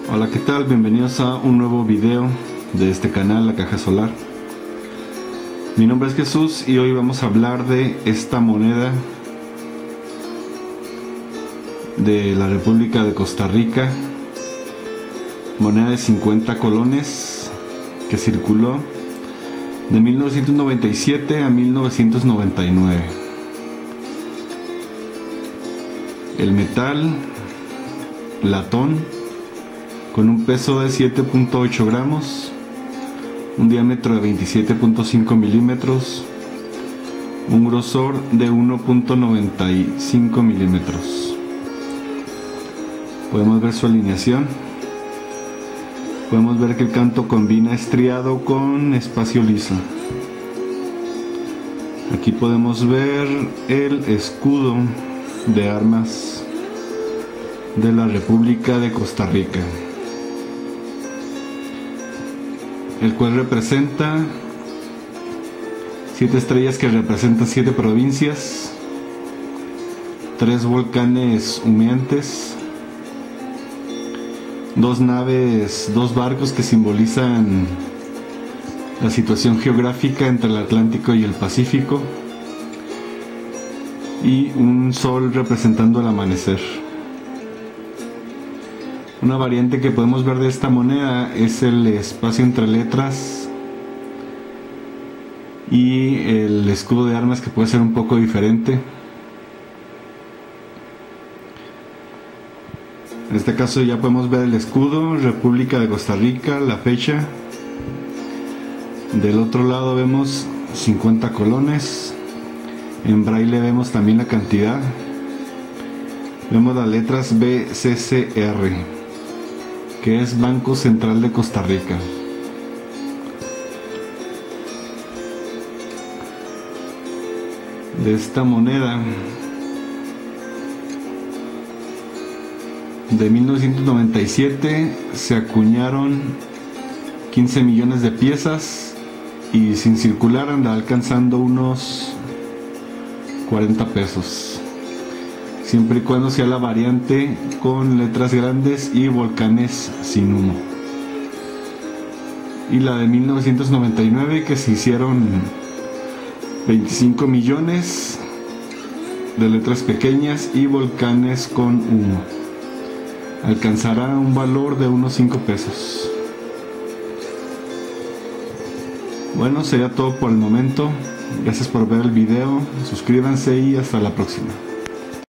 Hola, ¿qué tal? Bienvenidos a un nuevo video de este canal, La Caja Solar. Mi nombre es Jesús y hoy vamos a hablar de esta moneda de la República de Costa Rica, moneda de 50 colones que circuló de 1997 a 1999. El metal, latón, con un peso de 7.8 gramos, un diámetro de 27.5 milímetros, un grosor de 1.95 milímetros. Podemos ver su alineación. Podemos ver que el canto combina estriado con espacio liso. Aquí podemos ver el escudo de armas de la República de Costa Rica, el cual representa 7 estrellas que representan 7 provincias, 3 volcanes humeantes, 2 naves, 2 barcos que simbolizan la situación geográfica entre el Atlántico y el Pacífico, y un sol representando el amanecer. Una variante que podemos ver de esta moneda es el espacio entre letras y el escudo de armas, que puede ser un poco diferente. En este caso ya podemos ver el escudo, República de Costa Rica, la fecha. Del otro lado vemos 50 colones. En braille vemos también la cantidad. Vemos las letras BCCR, que es Banco Central de Costa Rica. De esta moneda de 1997 se acuñaron 15 millones de piezas y sin circular anda alcanzando unos 40 pesos, siempre y cuando sea la variante con letras grandes y volcanes sin humo. Y la de 1999, que se hicieron 25 millones de letras pequeñas y volcanes con humo, alcanzará un valor de unos 5 pesos. Bueno, sería todo por el momento. Gracias por ver el video, suscríbanse y hasta la próxima.